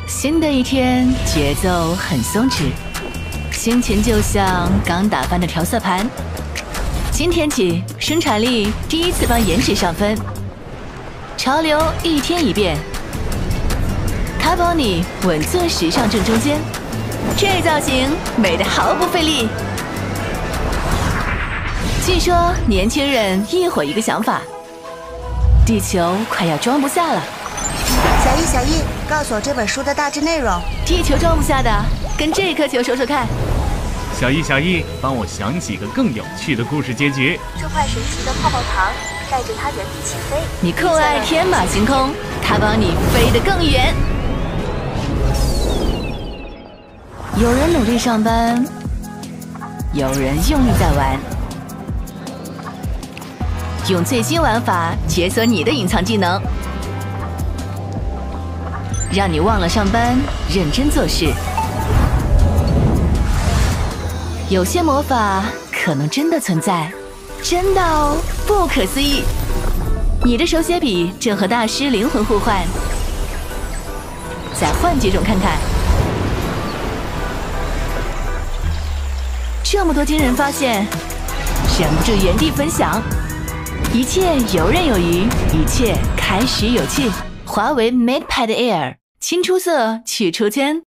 新的一天，节奏很松弛，心情就像刚打翻的调色盘。今天起，生产力第一次帮颜值上分，潮流一天一变，卡宝你稳坐时尚正中间，这造型美得毫不费力。据说年轻人一会儿一个想法，地球快要装不下了。 小易，告诉我这本书的大致内容。 地球装不下的，跟这颗球说说看。 小易，帮我想几个更有趣的故事结局。 这块神奇的泡泡糖带着它原地起飞。 你酷爱天马行空，它帮你飞得更远。有人努力上班，有人用力在玩。用最新玩法解锁你的隐藏技能，让你忘了上班，认真做事。有些魔法可能真的存在，真的哦，不可思议！你的手写笔正和大师灵魂互换，再换几种看看。这么多惊人发现，忍不住原地分享。一切游刃有余，一切开始有趣。华为 MatePad Air，新出色，去出圈。